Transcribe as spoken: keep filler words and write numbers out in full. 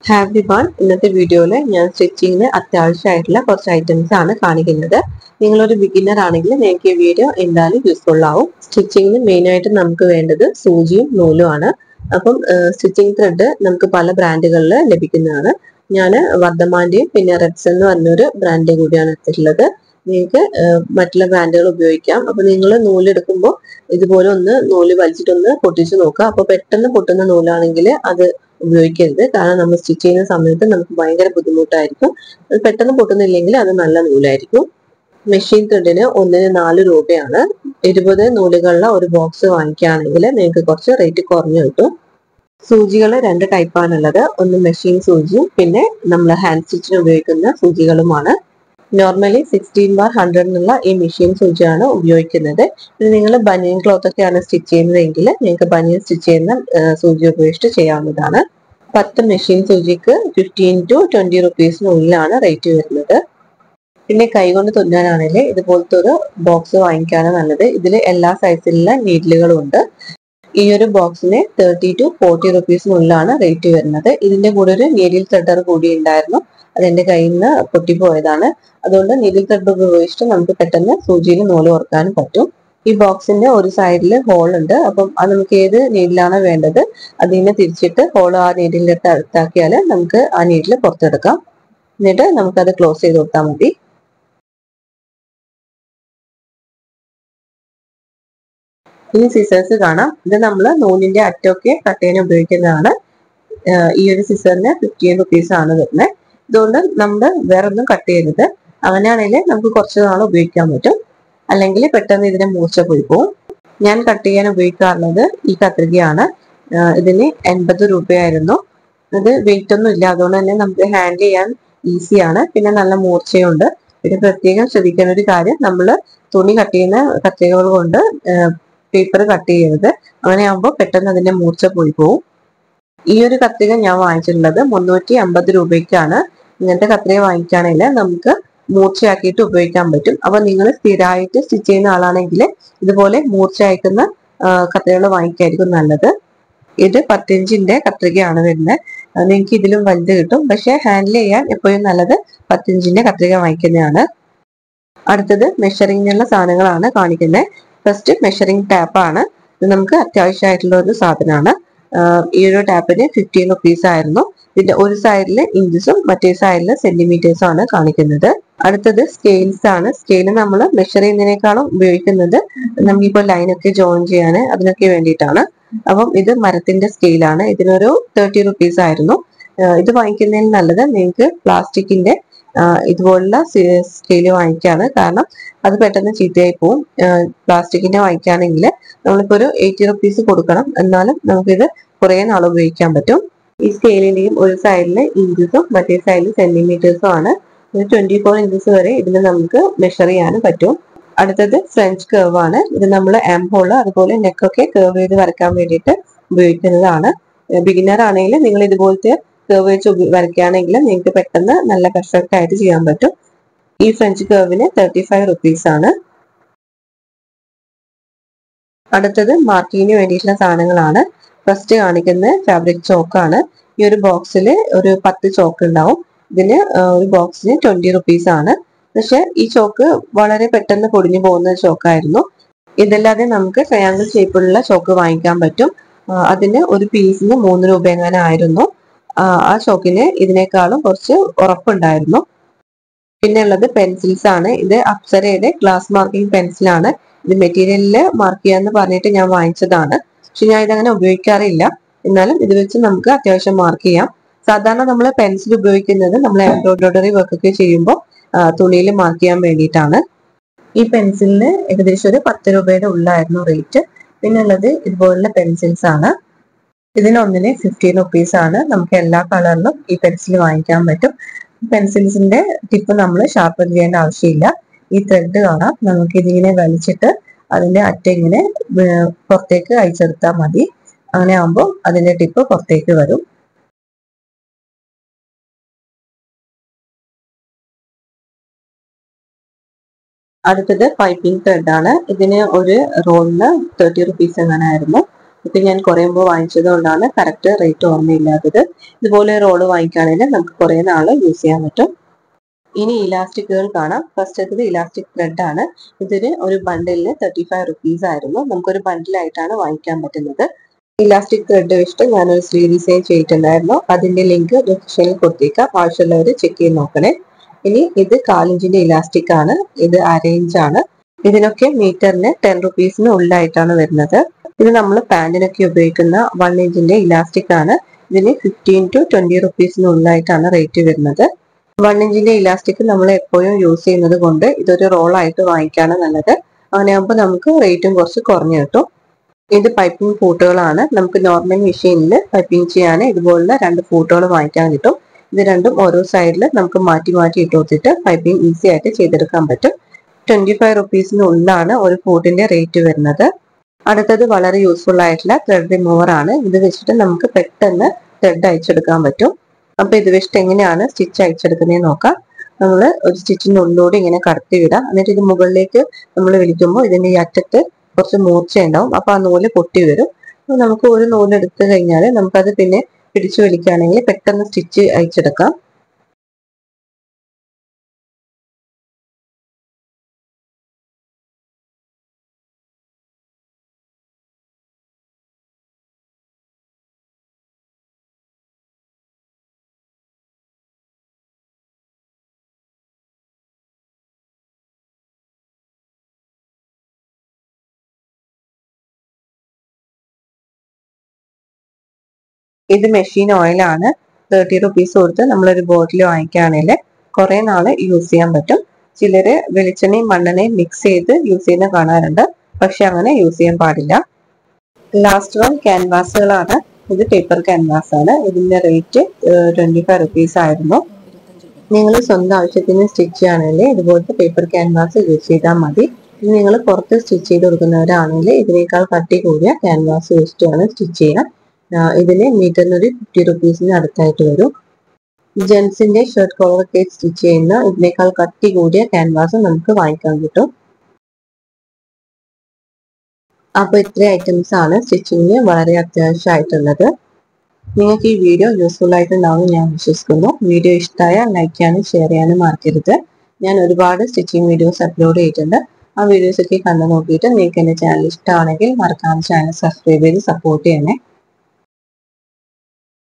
Hi everyone, ഇന്നത്തെ വീഡിയോയിൽ ഞാൻ സ്റ്റിച്ചിങ്ങിന് അത്യാവശ്യമായിട്ടുള്ള കുറച്ച് ഐറ്റംസ് ആണ് കാണിക്കുന്നത്. നിങ്ങളൊരു ബിഗിനർ ആണെങ്കിൽ നിങ്ങൾക്ക് ഈ വീഡിയോ എന്തായാലും യൂസ്ഫുൾ ആവും. സ്റ്റിച്ചിങ്ങിന് മെയിൻ ആയിട്ട് നമുക്ക് വേണ്ടത് സൂചിയും നൂലും ആണ്. അപ്പം സ്റ്റിച്ചിങ് ത്രെഡ് നമുക്ക് പല ബ്രാൻഡുകളിൽ ലഭിക്കുന്നതാണ്. ഞാൻ വർദ്ധമാന്റെയും പിന്നെ റെഡ്സ് എന്ന് പറഞ്ഞൊരു ബ്രാൻഡ് കൂടിയാണ് എടുത്തിട്ടുള്ളത്. നിങ്ങൾക്ക് മറ്റുള്ള ബ്രാൻഡുകൾ ഉപയോഗിക്കാം. അപ്പൊ നിങ്ങൾ നൂലെടുക്കുമ്പോൾ ഇതുപോലെ ഒന്ന് നൂല് വലിച്ചിട്ടൊന്ന് പൊട്ടിച്ച് നോക്കുക. അപ്പൊ പെട്ടെന്ന് പൊട്ടുന്ന നൂലാണെങ്കിൽ അത് ഉപയോഗിക്കരുത്. കാരണം നമ്മൾ സ്റ്റിച്ച് ചെയ്യുന്ന സമയത്ത് നമുക്ക് ഭയങ്കര ബുദ്ധിമുട്ടായിരിക്കും. അത് പെട്ടെന്ന് പൊട്ടുന്നില്ലെങ്കിൽ അത് നല്ല നൂലായിരിക്കും. മെഷീൻ ത്രെഡിന് ഒന്നിന് നാല് രൂപയാണ്. ഇരുപത് നൂലുകളുള്ള ഒരു ബോക്സ് വാങ്ങിക്കുകയാണെങ്കിൽ നിങ്ങൾക്ക് കുറച്ച് റേറ്റ് കുറഞ്ഞു കിട്ടും. സൂചികൾ രണ്ട് ടൈപ്പാണുള്ളത്. ഒന്ന് മെഷീൻ സൂചിയും പിന്നെ നമ്മൾ ഹാൻഡ് സ്റ്റിച്ചിന് ഉപയോഗിക്കുന്ന സൂചികളുമാണ്. നോർമലി സിക്സ്റ്റീൻ ബാർ ഹൺഡ്രഡ് എന്നുള്ള ഈ മെഷീൻ സൂചിയാണ് ഉപയോഗിക്കുന്നത്. ഇത് നിങ്ങൾ ബനിയൻ ക്ലോത്ത് ഒക്കെയാണ് സ്റ്റിച്ച് ചെയ്യുന്നതെങ്കിൽ നിങ്ങൾക്ക് ബനിയൻ സ്റ്റിച്ച് ചെയ്യുന്ന സൂചി ഉപയോഗിച്ചിട്ട് ചെയ്യാവുന്നതാണ്. പത്ത് മെഷീൻ സൂചിക്ക് ഫിഫ്റ്റീൻ ടു ട്വന്റി റുപ്പീസിനുള്ളിലാണ് റേറ്റ് വരുന്നത്. പിന്നെ കൈകൊണ്ട് തുന്നാനാണെങ്കിൽ ഇതുപോലത്തെ ഒരു ബോക്സ് വാങ്ങിക്കാനാണ് നല്ലത്. ഇതിൽ എല്ലാ സൈസിലുള്ള നീഡിലുകളും ഉണ്ട്. ഈ ഒരു ബോക്സിന് തേർട്ടി ടു ഫോർട്ടി റുപ്പീസിനുള്ളിലാണ് റേറ്റ് വരുന്നത്. ഇതിന്റെ കൂടെ ഒരു നീഡിൽ ത്രെഡർ കൂടി ഉണ്ടായിരുന്നു. അതെന്റെ കയ്യിൽ നിന്ന് പൊട്ടിപ്പോയതാണ്. അതുകൊണ്ട് നീഡിൽ ത്രെഡ് ഉപയോഗിച്ചിട്ട് നമുക്ക് പെട്ടെന്ന് സൂചിയിൽ നൂല് ഓർക്കാനും പറ്റും. ഈ ബോക്സിന്റെ ഒരു സൈഡിൽ ഹോൾ ഉണ്ട്. അപ്പം അത് നമുക്ക് ഏത് നീഡിലാണ് വേണ്ടത് അതിനെ തിരിച്ചിട്ട് ഹോൾ ആ നീഡിലിട്ട് അടുത്താക്കിയാൽ നമുക്ക് ആ നീഡിൽ പുറത്തെടുക്കാം. എന്നിട്ട് നമുക്കത് ക്ലോസ് ചെയ്ത് കൊടുത്താൽ മതി. ഇനി സിസേഴ്സ് കാണാം. ഇത് നമ്മൾ നൂലിന്റെ അറ്റമൊക്കെ കട്ട് ചെയ്യാൻ ഉപയോഗിക്കുന്നതാണ്. ഈ ഒരു സിസറിന് ഫിഫ്റ്റീൻ റുപ്പീസ് ആണ് വരുന്നത്. ഇതുകൊണ്ട് നമ്മൾ വേറെ ഒന്നും കട്ട് ചെയ്യരുത്. അങ്ങനെയാണെങ്കിൽ നമുക്ക് കുറച്ച് നാൾ ഉപയോഗിക്കാൻ പറ്റും. അല്ലെങ്കിൽ പെട്ടെന്ന് ഇതിനെ മൂർച്ച പോയി പോകും. ഞാൻ കട്ട് ചെയ്യാൻ ഉപയോഗിക്കാറുള്ളത് ഈ കത്രികയാണ്. ഇതിന് എൺപത് രൂപയായിരുന്നു. ഇത് വെയിറ്റ് ഒന്നും ഇല്ല. അതുകൊണ്ട് തന്നെ നമുക്ക് ഹാൻഡിൽ ചെയ്യാൻ ഈസിയാണ്. പിന്നെ നല്ല മൂർച്ചയുണ്ട്. പിന്നെ പ്രത്യേകം ശ്രദ്ധിക്കേണ്ട ഒരു കാര്യം, നമ്മൾ തുണി കട്ട് ചെയ്യുന്ന കത്രികകൾ കൊണ്ട് പേപ്പർ കട്ട് ചെയ്യരുത്. അങ്ങനെയാകുമ്പോൾ പെട്ടെന്ന് അതിന്റെ മൂർച്ച പോയി പോകും. ഈ ഒരു കത്രിക ഞാൻ വാങ്ങിച്ചിട്ടുള്ളത് മുന്നൂറ്റി അമ്പത് രൂപയ്ക്കാണ്. ഇങ്ങനത്തെ കത്രിക വാങ്ങിക്കുകയാണെങ്കിൽ നമുക്ക് മൂർച്ചയാക്കിയിട്ട് ഉപയോഗിക്കാൻ പറ്റും. അപ്പൊ നിങ്ങൾ സ്ഥിരമായിട്ട് സ്റ്റിച്ച് ചെയ്യുന്ന ആളാണെങ്കിൽ ഇതുപോലെ മൂർച്ച അയക്കുന്ന കത്രികകൾ വാങ്ങിക്കായിരിക്കും നല്ലത്. ഇത് പത്തിഞ്ചിന്റെ കത്രികയാണ് വരുന്നത്. നിങ്ങൾക്ക് ഇതിലും വലുത് കിട്ടും. പക്ഷെ ഹാൻഡിൽ ചെയ്യാൻ എപ്പോഴും നല്ലത് പത്തിഞ്ചിന്റെ കത്രിക വാങ്ങിക്കുന്നതാണ്. അടുത്തത് മെഷറിങ്ങിനുള്ള സാധനങ്ങളാണ് കാണിക്കുന്നത്. ഫസ്റ്റ് മെഷറിംഗ് ടാപ്പാണ്. ഇത് നമുക്ക് അത്യാവശ്യമായിട്ടുള്ള ഒരു സാധനമാണ്. ഈ ഒരു ടാപ്പിന് ഫിഫ്റ്റീൻ റുപ്പീസ് ആയിരുന്നു. ഇതിന്റെ ഒരു സൈഡിൽ ഇഞ്ചസും മറ്റേ സൈഡിൽ സെന്റിമീറ്റേഴ്സും ആണ് കാണിക്കുന്നത്. അടുത്തത് സ്കെയിൽസ് ആണ്. സ്കെയിൽ നമ്മൾ മെഷർ ചെയ്യുന്നതിനേക്കാളും ഉപയോഗിക്കുന്നത് നമുക്കിപ്പോൾ ലൈനൊക്കെ ജോയിൻ ചെയ്യാൻ അതിനൊക്കെ വേണ്ടിയിട്ടാണ്. അപ്പം ഇത് മരത്തിന്റെ സ്കെയിലാണ്. ഇതിനൊരു തേർട്ടി റുപ്പീസ് ആയിരുന്നു. ഇത് വാങ്ങിക്കുന്നതിന് നല്ലത് നിങ്ങൾക്ക് പ്ലാസ്റ്റിക്കിന്റെ ഇതുപോലുള്ള സ്കെയിൽ വാങ്ങിക്കാണ്. കാരണം അത് പെട്ടെന്ന് ചീത്തയായി പോവും. പ്ലാസ്റ്റിക്കിന്റെ വാങ്ങിക്കുകയാണെങ്കിൽ നമ്മളിപ്പോ ഒരു എയ്റ്റി റുപ്പീസ് കൊടുക്കണം. എന്നാലും നമുക്കിത് കുറെ നാൾ ഉപയോഗിക്കാൻ പറ്റും. ഈ സ്കെയിലിന്റെയും ഒരു സൈഡില് ഇഞ്ചസും മറ്റേ സൈഡിൽ സെന്റിമീറ്റേഴ്സും ആണ്. ട്വന്റി ഫോർ ഇഞ്ചസ് വരെ ഇതിന് നമുക്ക് മെഷർ ചെയ്യാനും പറ്റും. അടുത്തത് ഫ്രഞ്ച് കർവ് ആണ്. ഇത് നമ്മൾ എം ഹോള് അതുപോലെ നെക്കൊക്കെ കർവ് ചെയ്ത് വരയ്ക്കാൻ വേണ്ടിയിട്ട് ഉപയോഗിക്കുന്നതാണ്. ബിഗിനർ ആണെങ്കിൽ നിങ്ങൾ ഇതുപോലത്തെ കർവ് വെച്ച് വരയ്ക്കുകയാണെങ്കിൽ നിങ്ങൾക്ക് പെട്ടെന്ന് നല്ല പെർഫെക്റ്റ് ആയിട്ട് ചെയ്യാൻ പറ്റും. ഈ ഫ്രഞ്ച് കർവിന് തേർട്ടി ഫൈവ് റുപ്പീസ് ആണ്. അടുത്തത് മാർക്കിങ്ങിന് വേണ്ടിയിട്ടുള്ള സാധനങ്ങളാണ്. ഫസ്റ്റ് കാണിക്കുന്നത് ഫാബ്രിക് ചോക്കാണ്. ഈ ഒരു ബോക്സിൽ ഒരു പത്ത് ചോക്ക് ഉണ്ടാവും. ഇതിന് ഒരു ബോക്സിന് ട്വന്റി റുപ്പീസ് ആണ്. പക്ഷെ ഈ ചോക്ക് വളരെ പെട്ടെന്ന് പൊടിഞ്ഞു പോകുന്ന ചോക്കായിരുന്നു. ഇതല്ലാതെ നമുക്ക് ട്രയാങ്കിൾ ഷേപ്പിലുള്ള ചോക്ക് വാങ്ങിക്കാൻ പറ്റും. അതിന് ഒരു പീസിന് മൂന്ന് രൂപ എങ്ങനെ ആയിരുന്നു. ആ ചോക്കിന് ഇതിനേക്കാളും കുറച്ച് ഉറപ്പുണ്ടായിരുന്നു. പിന്നെ ഉള്ളത് പെൻസിൽസ് ആണ്. ഇത് അപ്സരയുടെ ഗ്ലാസ് മാർക്കിംഗ് പെൻസിലാണ്. ഇത് മെറ്റീരിയലില് മാർക്ക് ചെയ്യാന്ന് പറഞ്ഞിട്ട് ഞാൻ വാങ്ങിച്ചതാണ്. പക്ഷെ ഞാൻ ഇതങ്ങനെ ഉപയോഗിക്കാറില്ല. എന്നാലും ഇത് വെച്ച് നമുക്ക് അത്യാവശ്യം മാർക്ക് ചെയ്യാം. സാധാരണ നമ്മൾ പെൻസിൽ ഉപയോഗിക്കുന്നത് നമ്മൾ എംബ്രോയിഡറി വർക്ക് ഒക്കെ ചെയ്യുമ്പോൾ തുണിയിൽ മാർക്ക് ചെയ്യാൻ വേണ്ടിയിട്ടാണ്. ഈ പെൻസിലിന് ഏകദേശം ഒരു പത്ത് രൂപയുടെ ഉള്ളായിരുന്നു റേറ്റ്. പിന്നെ ഉള്ളത് ഇതുപോലുള്ള പെൻസിൽസ് ആണ്. ഇതിനൊന്നിന് ഫിഫ്റ്റീൻ റുപ്പീസ് ആണ്. നമുക്ക് എല്ലാ കളറിലും ഈ പെൻസിൽ വാങ്ങിക്കാൻ പറ്റും. പെൻസിൽസിന്റെ ടിപ്പ് നമ്മൾ ഷാർപ്പൻ ചെയ്യേണ്ട ആവശ്യമില്ല. ഈ ത്രെഡ് കാണാം. നമുക്ക് ഇതിങ്ങനെ വലിച്ചിട്ട് അതിന്റെ അറ്റം ഇങ്ങനെ പുറത്തേക്ക് അയച്ചെടുത്താൽ മതി. അങ്ങനെ ആകുമ്പോൾ അതിന്റെ ടിപ്പ് പുറത്തേക്ക് വരും. അടുത്തത് പൈപ്പിംഗ് ത്രെഡ് ആണ്. ഇതിന് ഒരു റോളിന് തേർട്ടി റുപ്പീസ് എങ്ങനെയായിരുന്നു. ഇപ്പൊ ഞാൻ കുറേ മുമ്പ് വാങ്ങിച്ചത് കൊണ്ടാണ് കറക്റ്റ് റേറ്റ് ഓർമ്മയില്ലാത്തത്. ഇതുപോലെ റോള് വാങ്ങിക്കുകയാണെങ്കിൽ നമുക്ക് കുറേ നാള് യൂസ് ചെയ്യാൻ പറ്റും. ഇനി ഇലാസ്റ്റിക്കുകൾ കാണാം. ഫസ്റ്റത്തത് ഇലാസ്റ്റിക് ത്രെഡ് ആണ്. ഇതിന് ഒരു ബണ്ടിലിന് തേർട്ടി ഫൈവ് റുപ്പീസ് ആയിരുന്നു. നമുക്കൊരു ബണ്ടിലായിട്ടാണ് വാങ്ങിക്കാൻ പറ്റുന്നത്. ഇലാസ്റ്റിക് ത്രെഡ് വെച്ചിട്ട് ഞാനൊരു സ്ലീവ് ഡിസൈൻ ചെയ്തിട്ടുണ്ടായിരുന്നു. അതിന്റെ ലിങ്ക് ഡിസ്ക്രിപ്ഷനിൽ കൊടുത്തേക്കാം. ആവശ്യമുള്ളവർ ചെക്ക് ചെയ്ത് നോക്കണേ. ഇനി ഇത് കാലിഞ്ചിന്റെ ഇലാസ്റ്റിക് ആണ്. ഇത് അരയിഞ്ച് ആണ്. ഇതിനൊക്കെ മീറ്ററിന് ടെൻ റുപ്പീസിന് ഉള്ളിലായിട്ടാണ് വരുന്നത്. ഇത് നമ്മൾ പാന്റിനൊക്കെ ഉപയോഗിക്കുന്ന വൺ ഇഞ്ചിന്റെ ഇലാസ്റ്റിക് ആണ്. ഇതിന് ഫിഫ്റ്റീൻ ടു ട്വന്റി റുപ്പീസിന് ഉള്ളിലായിട്ടാണ് റേറ്റ് വരുന്നത്. വൺ ഇഞ്ചിന്റെ ഇലാസ്റ്റിക് നമ്മൾ എപ്പോഴും യൂസ് ചെയ്യുന്നത് കൊണ്ട് ഇതൊരു റോൾ ആയിട്ട് വാങ്ങിക്കാണ് നല്ലത്. അങ്ങനെയാകുമ്പോൾ നമുക്ക് റേറ്റും കുറച്ച് കുറഞ്ഞു കിട്ടും. ഇത് പൈപ്പിംഗ് ഫൂട്ടുകളാണ്. നമുക്ക് നോർമൽ മെഷീനിൽ പൈപ്പിംഗ് ചെയ്യാൻ ഇതുപോലുള്ള രണ്ട് ഫൂട്ടുകൾ വാങ്ങിക്കാൻ കിട്ടും. ഇത് രണ്ടും ഓരോ സൈഡിൽ നമുക്ക് മാറ്റി മാറ്റി ഇട്ട് കൊടുത്തിട്ട് പൈപ്പിംഗ് ഈസി ആയിട്ട് ചെയ്തെടുക്കാൻ പറ്റും. ട്വന്റി ഫൈവ് റുപ്പീസിന് ഉള്ളിലാണ് ഒരു ഫൂട്ടിന്റെ റേറ്റ് വരുന്നത്. അടുത്തത് വളരെ യൂസ്ഫുൾ ആയിട്ടുള്ള ത്രെഡ് റിമൂവർ ആണ്. ഇത് വെച്ചിട്ട് നമുക്ക് പെട്ടെന്ന് ത്രെഡ് അയച്ചെടുക്കാൻ പറ്റും. അപ്പൊ ഇത് വെച്ചിട്ട് എങ്ങനെയാണ് സ്റ്റിച്ച് അയച്ചെടുക്കുന്നതെന്ന് നോക്കാം. നമ്മൾ ഒരു സ്റ്റിച്ചിന്റെ ഉള്ളിലൂടെ ഇങ്ങനെ കടത്തി വിടാം. എന്നിട്ട് ഇത് മുകളിലേക്ക് നമ്മൾ വലിക്കുമ്പോൾ ഇതിന്റെ ഈ അറ്റത്ത് കുറച്ച് മൂർച്ച ഉണ്ടാവും. അപ്പൊ ആ നൂല് പൊട്ടി വരും. അപ്പൊ നമുക്ക് ഒരു നൂല് എടുത്തു കഴിഞ്ഞാൽ നമുക്കത് പിന്നെ പിടിച്ചു വലിക്കുകയാണെങ്കിൽ പെട്ടെന്ന് സ്റ്റിച്ച് അയച്ചെടുക്കാം. ഇത് മെഷീൻ ഓയിലാണ്. തേർട്ടി റുപ്പീസ് കൊടുത്ത് നമ്മളൊരു ബോട്ടിൽ വാങ്ങിക്കുകയാണെങ്കിൽ കുറെ നാള് യൂസ് ചെയ്യാൻ പറ്റും. ചിലര് വെളിച്ചെണ്ണയും മണ്ണെണ്ണയും മിക്സ് ചെയ്ത് യൂസ് ചെയ്യുന്ന കാണാറുണ്ട്. പക്ഷെ അങ്ങനെ യൂസ് ചെയ്യാൻ പാടില്ല. ലാസ്റ്റ് വൺ ക്യാൻവാസുകളാണ്. ഇത് പേപ്പർ ക്യാൻവാസ് ആണ്. ഇതിന്റെ റേറ്റ് ട്വന്റി ഫൈവ് റുപ്പീസ് ആയിരുന്നു. നിങ്ങൾ സ്വന്തം ആവശ്യത്തിന് സ്റ്റിച്ച് ചെയ്യുകയാണെങ്കിൽ ഇതുപോലത്തെ പേപ്പർ ക്യാൻവാസ് യൂസ് ചെയ്താൽ മതി. നിങ്ങൾ പുറത്ത് സ്റ്റിച്ച് ചെയ്ത് കൊടുക്കുന്നവരാണെങ്കിൽ ഇതിനേക്കാൾ കട്ടി കൂടിയ ക്യാൻവാസ് വെച്ചിട്ട് വേണം സ്റ്റിച്ച് ചെയ്യാൻ. ഇതിന് മീറ്ററിന് ഒരു ഫിഫ്റ്റി റുപ്പീസിന് അടുത്തായിട്ട് വരും. ജെൻസിന്റെ ഷർട്ട് കോളറൊക്കെ സ്റ്റിച്ച് ചെയ്യുന്ന ഇതിനേക്കാൾ കട്ടി കൂടിയ ക്യാൻവാസ് നമുക്ക് വാങ്ങിക്കാൻ കിട്ടും. അപ്പൊ ഇത്രയും ഐറ്റംസ് ആണ് സ്റ്റിച്ചിങ്ങിന് വളരെ അത്യാവശ്യമായിട്ടുള്ളത്. നിങ്ങൾക്ക് ഈ വീഡിയോ യൂസ്ഫുൾ ആയിട്ടുണ്ടാവും ഞാൻ വിശ്വസിക്കുന്നു. വീഡിയോ ഇഷ്ടമായാൽ ലൈക്ക് ചെയ്യാനും ഷെയർ ചെയ്യാനും മറക്കരുത്. ഞാൻ ഒരുപാട് സ്റ്റിച്ചിങ് വീഡിയോസ് അപ്ലോഡ് ചെയ്തിട്ടുണ്ട്. ആ വീഡിയോസ് ഒക്കെ കണ്ടു നോക്കിയിട്ട് നിങ്ങൾക്ക് എന്റെ ചാനൽ ഇഷ്ടമാണെങ്കിൽ മറക്കാതെ ചാനൽ സബ്സ്ക്രൈബ് ചെയ്ത് സപ്പോർട്ട് ചെയ്യണേ.